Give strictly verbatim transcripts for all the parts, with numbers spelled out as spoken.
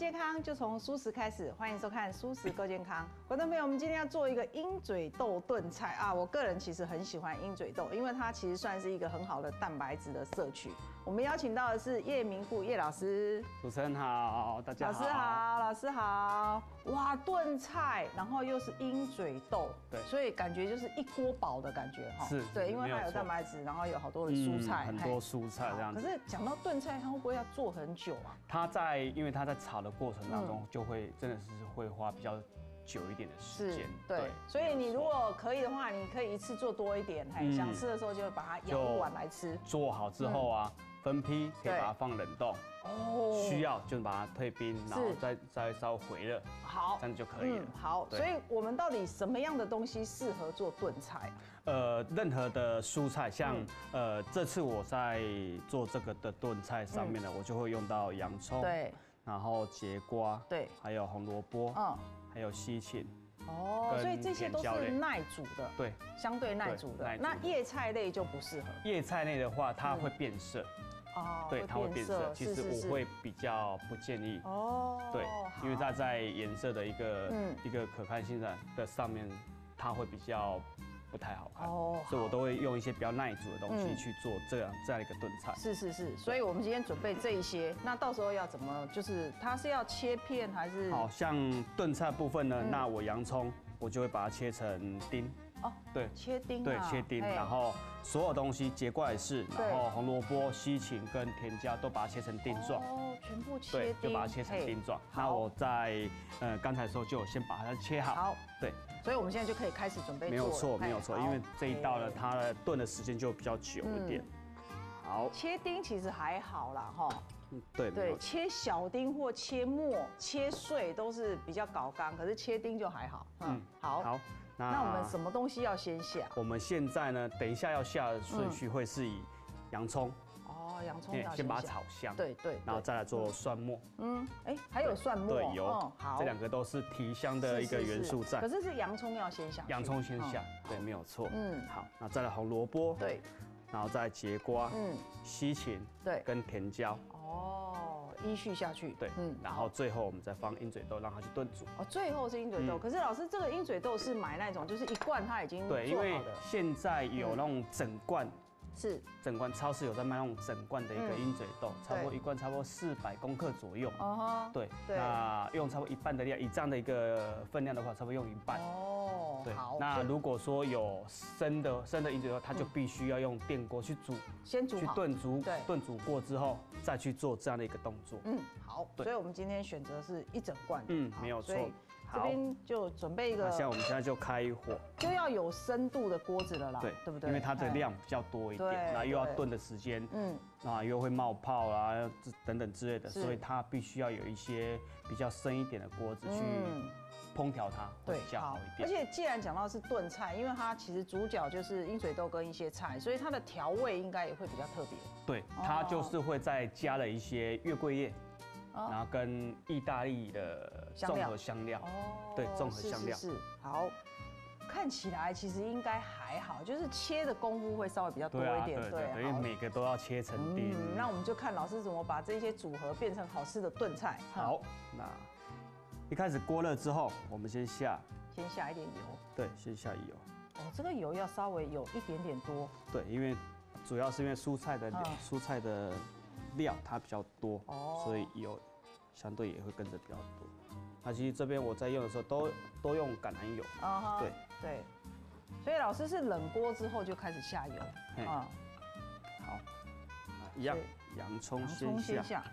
健康就从蔬食开始，欢迎收看《蔬食够健康》。观众朋友，我们今天要做一个鹰嘴豆炖菜啊！我个人其实很喜欢鹰嘴豆，因为它其实算是一个很好的蛋白质的摄取。我们邀请到的是叶明富叶老师， 主持人好，大家好。 老师好，老师好。哇，炖菜，然后又是鹰嘴豆， 对， 所以感觉就是一锅饱的感觉哈。 是， 对，因为它有蛋白质，然后有好多的蔬菜， 嗯、很多蔬菜这样子。 可是讲到炖菜，它会不会要做很久啊？ 它在，因为它在炒的过程当中，就会真的是会花比较久一点的时间。 对，所以你如果可以的话，你可以一次做多一点，嘿，想吃的时候就把它舀一碗来吃。 做好之后啊，分批可以把它放冷冻。哦，需要就把它退冰，然后再再稍微回热， 好， 这样就可以了。 好，所以我们到底什么样的东西适合做炖菜？ 呃，任何的蔬菜，像呃这次我在做这个的炖菜上面呢，我就会用到洋葱， 对， 然后节瓜， 对， 还有红萝卜，嗯，还有西芹。 哦，所以这些都是耐煮的， 对， 相对耐煮的。那叶菜类就不适合。 叶菜类的话，它会变色。哦，对，它会变色。其实我会比较不建议哦，对，因为它在颜色的一个一个可看性的的上面，它会比较不太好看哦，所以我都会用一些比较耐煮的东西去做这样这样一个炖菜。 是是是，所以我们今天准备这一些，那到时候要怎么？就是它是要切片还是？ 好像炖菜部分呢，那我洋葱我就会把它切成丁。哦，对， 切丁， 对，切丁，然后所有东西节瓜也是，然后红萝卜、西芹跟甜椒都把它切成丁状， 哦，全部切丁， 就把它切成丁状。那我在呃刚才的时候就有先把它切好， 好， 对， 所以我们现在就可以开始准备。 没有错，没有错，因为这一道呢，它的炖的时间就比较久一点。好， 切丁其实还好啦，哈。 对对，切小丁或切末、切碎都是比较搞刚，可是切丁就还好。嗯，好。好，那我们什么东西要先下？ 我们现在呢，等一下要下的顺序会是以洋葱。 哦，洋葱要先把它炒香。 对对。 然后再来做蒜末。 嗯，哎，还有蒜末。 对，有。好，这两个都是提香的一个元素在。 可是是洋葱要先下。 洋葱先下，对，没有错。嗯，好，那再来红萝卜。 对。 然后再节瓜。嗯。西芹。 对。 跟甜椒。 哦，依序下去。 对，嗯，然后最后我们再放鹰嘴豆，让它去炖煮。 哦，最后是鹰嘴豆。可是老师，这个鹰嘴豆是买那种，就是一罐它已经做好的。 对，因为现在有那种整罐， 是整罐超市有在卖那种整罐的一个鹰嘴豆，差不多一罐差不多四百公克左右。哦对，那用差不多一半的量，以这样的一个分量的话，差不多用一半。哦，对。那如果说有生的生的鹰嘴豆，它就必须要用电锅去煮， 先煮去炖煮，炖煮过之后再去做这样的一个动作。 嗯，好。所以我们今天选择是一整罐。 嗯，没有错。 这边就准备一个。 那现在我们现在就开火， 就要有深度的锅子了啦，对，对不对？ 因为它的量比较多一点，那又要炖的时间，嗯，那又会冒泡啦，等等之类的，所以它必须要有一些比较深一点的锅子去烹调它，会比较好一点。 而且既然讲到是炖菜，因为它其实主角就是鹰嘴豆跟一些菜，所以它的调味应该也会比较特别。 对，它就是会再加了一些月桂叶。然后跟意大利的综合香料，哦，对，综合香料是好，看起来其实应该还好，就是切的功夫会稍微比较多一点， 对，因为每个都要切成丁。 嗯，那我们就看老师怎么把这些组合变成好吃的炖菜。 好，那一开始锅热之后，我们先下， 先下一点油， 对，先下油。 哦，这个油要稍微有一点点多， 对，因为主要是因为蔬菜的蔬菜的。料它比较多，哦，所以油相对也会跟着比较多。那其实这边我在用的时候都都用橄榄油，啊，对对。所以老师是冷锅之后就开始下油，啊， 好，一样，洋葱先下。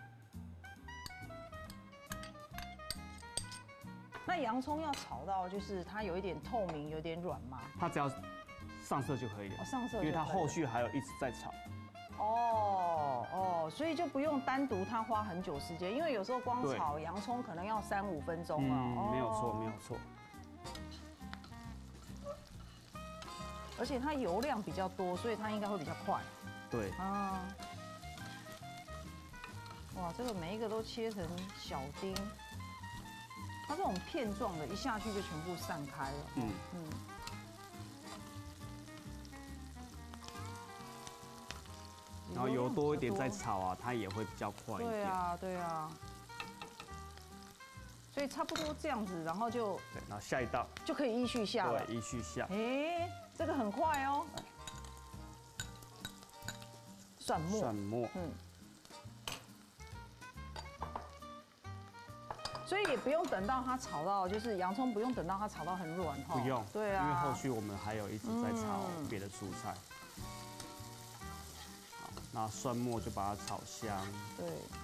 那洋葱要炒到就是它有一点透明，有点软吗？ 它只要上色就可以了， 上色， 因为它后续还有一直在炒。 哦哦，所以就不用单独它花很久时间，因为有时候光炒洋葱可能要三五分钟啊。 嗯，没有错，没有错。 而且它油量比较多，所以它应该会比较快。 对。啊。 哇，这个每一个都切成小丁，它这种片状的，一下去就全部散开了。嗯嗯。 然后油多一点再炒啊，它也会比较快一点。 对啊，对啊。 所以差不多这样子，然后就对，然后下一道就可以依序下了。 对，依序下。 哎，这个很快哦。蒜末。 蒜末。嗯。 所以也不用等到它炒到，就是洋葱不用等到它炒到很软哈。 不用。 对啊。 因为后续我们还有一直在炒别的蔬菜。好，那蒜末就把它炒香。 对。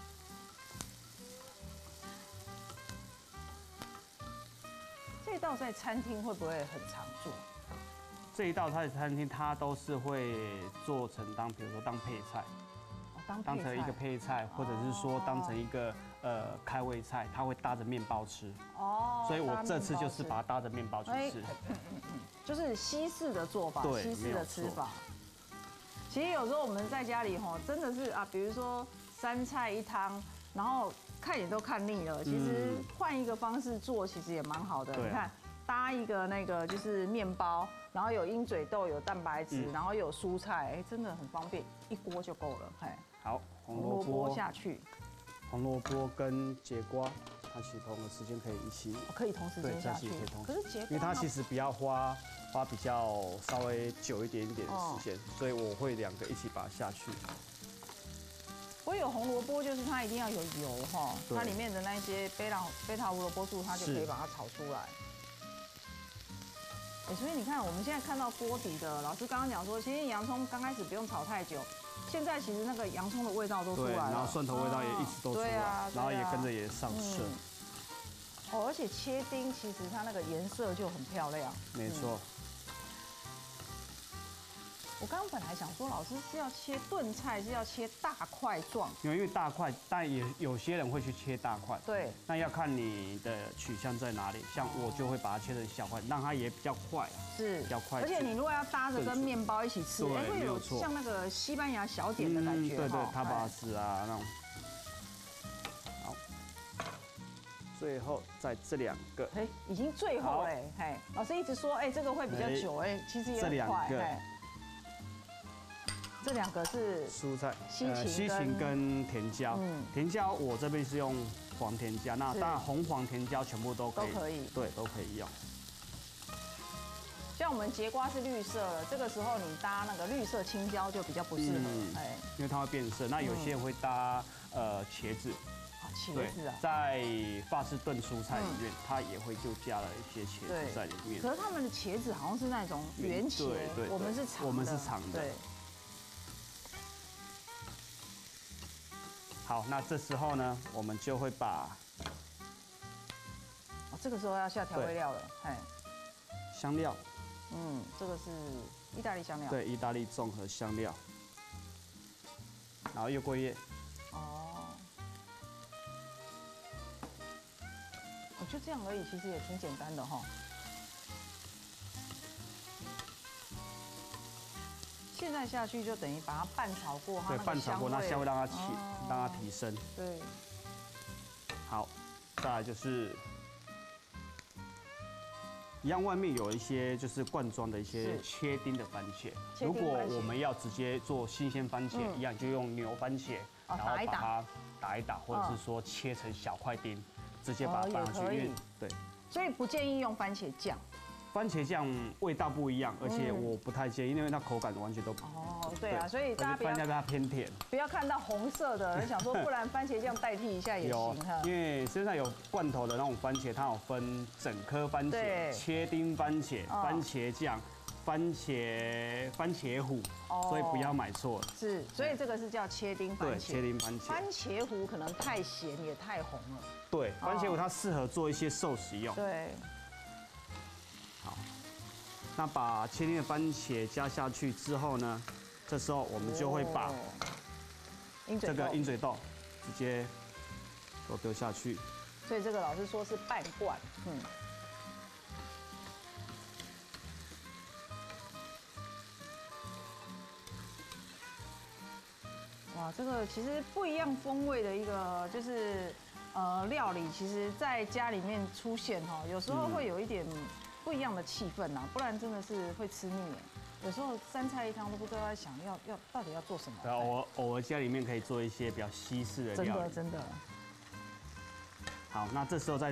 这道在餐厅会不会很常做？ 这一道在餐厅它都是会做成当，比如说当配菜。 当当成一个配菜，或者是说当成一个呃开胃菜，它会搭着面包吃。哦，所以我这次就是把它搭着面包去吃， 就是西式的做法，西式的吃法。其实有时候我们在家里吼，真的是啊，比如说三菜一汤，然后看也都看腻了。其实换一个方式做，其实也蛮好的。你看，搭一个那个就是面包，然后有鹰嘴豆，有蛋白质，然后有蔬菜，哎，真的很方便，一锅就够了。哎。 好，红萝卜下去， 红萝卜跟节瓜，它其实同个时间可以一起， 可以同时间下去。可是节瓜， 因为它其实比较花花比较稍微久一点一点的时间，所以我会两个一起把它下去。 我有红萝卜，就是它一定要有油哈，它里面的那些贝塔贝塔胡萝卜素，它就可以把它炒出来。哎，所以你看，我们现在看到锅底的，老师刚刚讲说，其实洋葱刚开始不用炒太久。现在其实那个洋葱的味道都出来了， 然后蒜头味道也一直都出来，然后也跟着也上色。 哦，而且切丁其实它那个颜色就很漂亮。 没错。 我刚刚本来想说，老师是要切炖菜，是要切大块状。 因为因为大块，但也有些人会去切大块。 对。 那要看你的取向在哪里，像我就会把它切成小块，让它也比较快。 是。 比较快。 而且你如果要搭着跟面包一起吃，哎，会有像那个西班牙小点的感觉。 对对，塔巴斯啊那种。好。最后在这两个。 哎，已经最后嘞，嘿，老师一直说，哎，这个会比较久，哎，其实也很快。这两个。这两个是蔬菜， 西芹西芹跟甜椒。嗯，甜椒我这边是用黄甜椒，那当然红黄甜椒全部都可以。 都可以。 对，都可以用。 像我们节瓜是绿色的，这个时候你搭那个绿色青椒就比较不适合，哎， 因为它会变色。那有些人会搭呃茄子。 茄子啊， 在法式炖蔬菜里面，它也会就加了一些茄子在里面。 可是他们的茄子好像是那种圆茄，我们是长的。 我们是长的。对。好，那这时候呢，我们就会把， 哦，这个时候要下调味料了，哎， 香料， 嗯，这个是意大利香料， 对，意大利综合香料，然后月桂叶， 哦，哦，就这样而已，其实也挺简单的哈。现在下去就等于把它拌炒过，它那个香味， 那香味让它起，让它提升。 对。 好，再来就是一样，外面有一些就是罐装的一些切丁的番茄。如果我们要直接做新鲜番茄，一样就用牛番茄，然后把它打一打，或者是说切成小块丁，直接把它放上去。对。 所以不建议用番茄酱。 番茄酱味道不一样，而且我不太建议，因为它口感完全都不。 哦，对啊，所以大家不要。 番茄它偏甜， 不要看到红色的，人想说不然番茄酱代替一下也行哈。 因为身上有罐头的那种番茄，它有分整颗番茄、切丁番茄、番茄酱、番茄番茄糊，所以不要买错了。 是，所以这个是叫切丁番茄。 对，切丁番茄。 番茄糊可能太咸也太红了。 对，番茄糊它适合做一些寿司用。 对。 好，那把切丁的番茄加下去之后呢，这时候我们就会把这个鹰嘴豆直接都丢下去。 所以这个老师说是半罐，嗯。哇，这个其实不一样风味的一个就是呃料理，其实在家里面出现哈，有时候会有一点不一样的气氛呐，不然真的是会吃腻耶。有时候三菜一汤都不知道在想要要到底要做什么。 对啊，我偶尔家里面可以做一些比较西式的料理。 真的真的。 好，那这时候再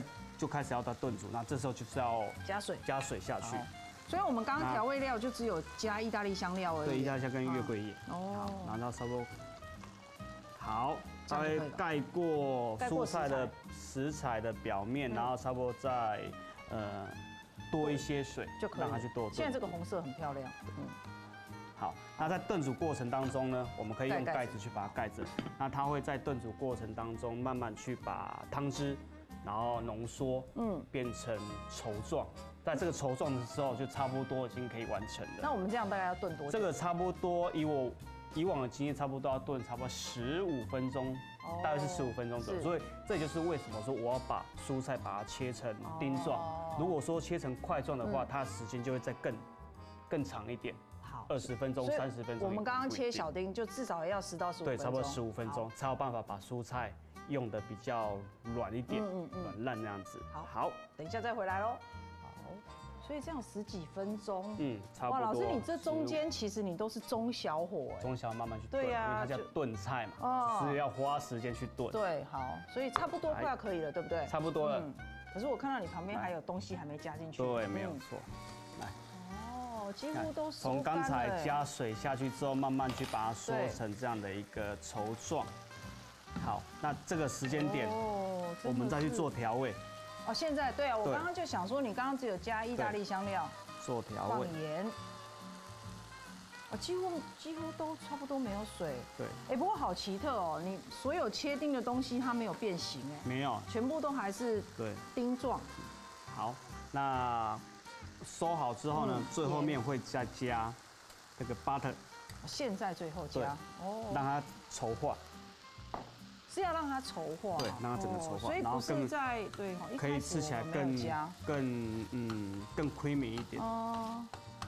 就开始要到炖煮，那这时候就是要加水， 加水下去。 所以我们刚刚调味料就只有加意大利香料而已。 对，意大利香跟月桂叶。哦。然后差不多。好，稍微盖过蔬菜的食材的表面，然后差不多再呃多一些水， 就可以让它去多炖。 现在这个红色很漂亮。嗯。 好，那在炖煮过程当中呢，我们可以用盖子去把它盖着。那它会在炖煮过程当中慢慢去把汤汁，然后浓缩，嗯，变成稠状。在这个稠状的时候，就差不多已经可以完成了。 那我们这样大概要炖多久？ 这个差不多以我以往的经验，差不多要炖差不多十五分钟，大概是十五分钟左右。所以这就是为什么说我要把蔬菜把它切成丁状。如果说切成块状的话，它的时间就会再更更长一点。二十分钟、三十分钟。 我们刚刚切小丁，就至少要十到十五分钟。 对，差不多十五分钟才有办法把蔬菜用的比较软一点，软烂那样子。 好，好，等一下再回来喽。好，所以这样十几分钟， 嗯，差不多。 哇，老师，你这中间其实你都是中小火， 中小慢慢去炖，对呀，因为它叫炖菜嘛，哦，是要花时间去炖。 对，好，所以差不多快要可以了，对不对？ 差不多了。 可是我看到你旁边还有东西还没加进去。 对，没有错。来。 几乎都从刚才加水下去之后，慢慢去把它缩成这样的一个稠状。好，那这个时间点，我们再去做调味。 哦，现在对啊，我刚刚就想说，你刚刚只有加意大利香料， 做调味， 放盐，我几乎几乎都差不多没有水。 对， 哎，不过好奇特哦，你所有切丁的东西它没有变形哎， 没有， 全部都还是对丁状。 好，那。收好之后呢，最后面会再加这个 butter， 现在最后加哦，让它稠化， 是要让它稠化， 对，让它整个稠化， 所以不是在对， 可以吃起来更更嗯更 creamy 一点哦。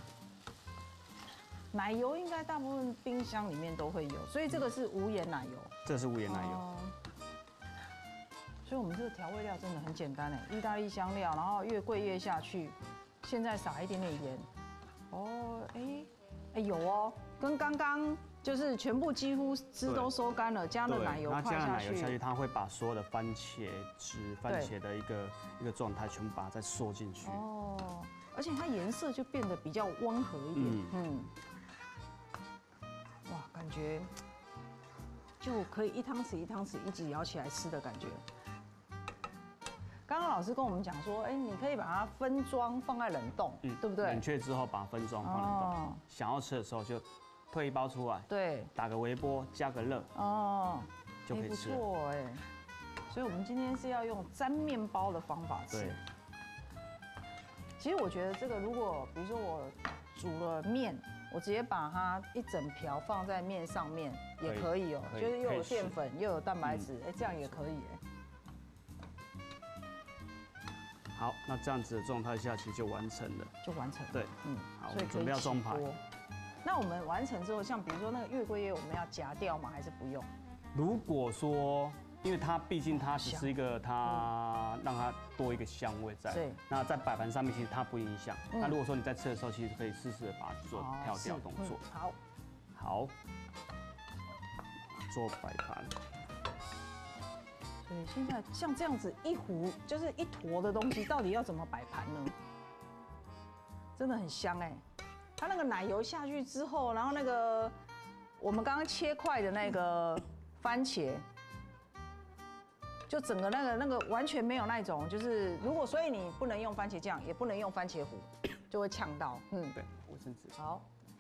奶油应该大部分冰箱里面都会有，所以这个是无盐奶油， 这是无盐奶油。 所以我们这个调味料真的很简单哎，意大利香料，然后月桂叶下去。现在撒一点点盐，哦，哎，哎有哦，跟刚刚就是全部几乎汁都收干了，加了奶油块下去， 加了奶油下去，它会把所有的番茄汁、番茄的一个一个状态全部把它再缩进去。 哦，而且它颜色就变得比较温和一点，嗯，哇，感觉就可以一汤匙一汤匙一直舀起来吃的感觉。刚刚老师跟我们讲说，哎，你可以把它分装放在冷冻，嗯，对不对？ 冷却之后把它分装放冷冻，想要吃的时候就退一包出来， 对， 打个微波加个热，哦，就可以吃。 不错哎，所以我们今天是要用沾面包的方法吃。其实我觉得这个如果比如说我煮了面，我直接把它一整瓢放在面上面也可以哦，就是又有淀粉又有蛋白质，哎，这样也可以哎。 好，那这样子的状态下，其实就完成了， 就完成了。 对，嗯，好，我们准备要装盘。 那我们完成之后，像比如说那个月桂叶，我们要夹掉吗？还是不用？ 如果说，因为它毕竟它只是一个，它让它多一个香味在。对。那在摆盘上面，其实它不影响。那如果说你在吃的时候，其实可以适时的把它做跳掉动作。 好。 好。做摆盘。 对，现在像这样子一壶就是一坨的东西，到底要怎么摆盘呢？真的很香哎！它那个奶油下去之后，然后那个我们刚刚切块的那个番茄，就整个那个那个完全没有那种，就是如果所以你不能用番茄酱，也不能用番茄糊，就会呛到。 嗯，对，卫生纸。 好。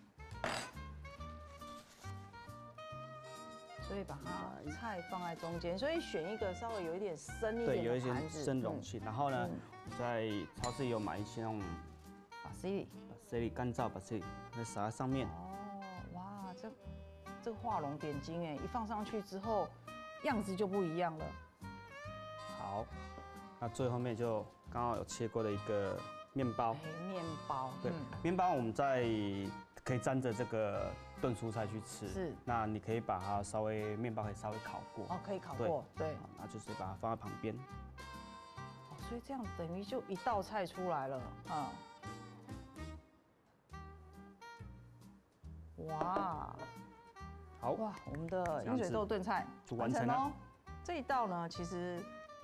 所以把它菜放在中间，所以选一个稍微有一点深一点的盘子，对， 有一些深容器。然后呢，在超市有买一些那种巴西里， 巴西里干燥巴西里，那撒在上面。 哦，哇，这这个画龙点睛哎，一放上去之后，样子就不一样了。 好，那最后面就刚好有切过的一个面包。 面包。 对，面包我们在可以沾着这个。炖蔬菜去吃，是。那你可以把它稍微面包可以稍微烤过， 哦，可以烤过，对。 那就是把它放在旁边。 哦，所以这样等于就一道菜出来了，啊。哇。 好。 哇，我们的鹰嘴豆炖菜完成了。 这一道呢，其实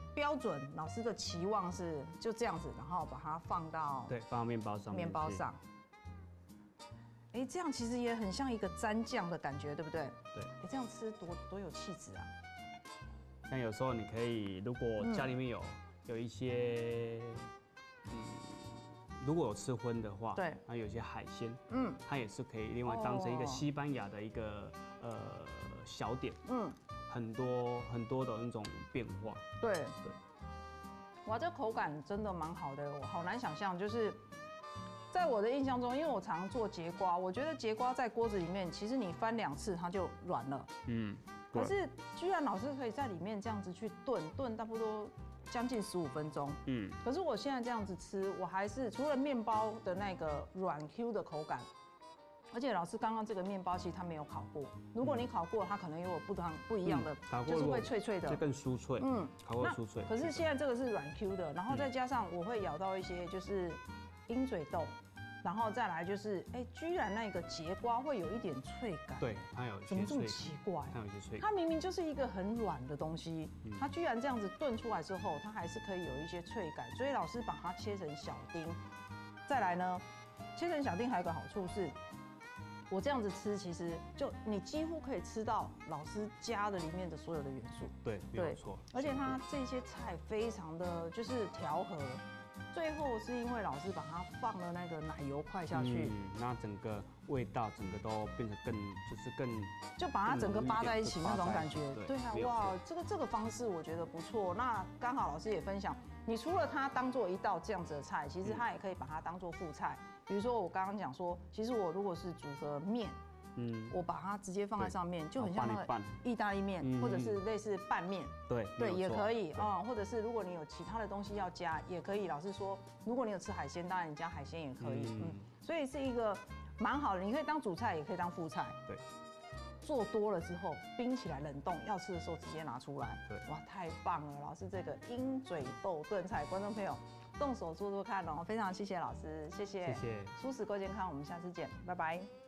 标准老师的期望是就这样子，然后把它放到对，放到面包上面。 面包上。哎，这样其实也很像一个蘸酱的感觉，对不对？ 对。 哎，这样吃多多有气质啊！ 像有时候你可以，如果家里面有、嗯、有一些，嗯，如果有吃荤的话， 对， 那有一些海鲜，嗯，它也是可以另外当成一个西班牙的一个、哦、呃小点，嗯，很多很多的那种变化。 对对。哇，这口感真的蛮好的，我好难想象，就是在我的印象中，因为我常做节瓜，我觉得节瓜在锅子里面，其实你翻两次它就软了，嗯。可是居然老师可以在里面这样子去炖，炖差不多将近十五分钟。嗯。可是我现在这样子吃，我还是除了面包的那个软 Q 的口感，而且老师刚刚这个面包其实它没有烤过，如果你烤过，它可能有不同不一样的，嗯、就是会脆脆的， 就更酥脆。嗯。烤过酥脆。 可是现在这个是软 Q 的，然后再加上我会咬到一些就是鹰嘴豆。然后再来就是，哎，居然那个节瓜会有一点脆感， 对，它有一些怎么这么奇怪？ 它有一些脆感， 它明明就是一个很软的东西，嗯、它居然这样子炖出来之后，它还是可以有一些脆感。所以老师把它切成小丁，再来呢，切成小丁还有个好处是，我这样子吃，其实就你几乎可以吃到老师加的里面的所有的元素， 对，没有错。 而且它这些菜非常的就是调和。最后是因为老师把它放了那个奶油块下去， 嗯，那整个味道整个都变得更就是更， 就把它整个扒在一起那种感觉。对啊，哇，这个这个方式我觉得不错。那刚好老师也分享，你除了它当做一道这样子的菜，其实它也可以把它当做副菜。比如说我刚刚讲说，其实我如果是煮个面。嗯，我把它直接放在上面，就很像那个意大利面，或者是类似拌面， 对对也可以啊。或者是如果你有其他的东西要加，也可以。老师说，如果你有吃海鲜，当然你加海鲜也可以。嗯，所以是一个蛮好的，你可以当主菜，也可以当副菜。 对， 做多了之后冰起来冷冻，要吃的时候直接拿出来。 对， 哇，太棒了！老师这个鹰嘴豆炖菜，观众朋友动手做做看哦。非常谢谢老师，谢谢。 谢谢。 蔬食够健康，我们下次见，拜拜。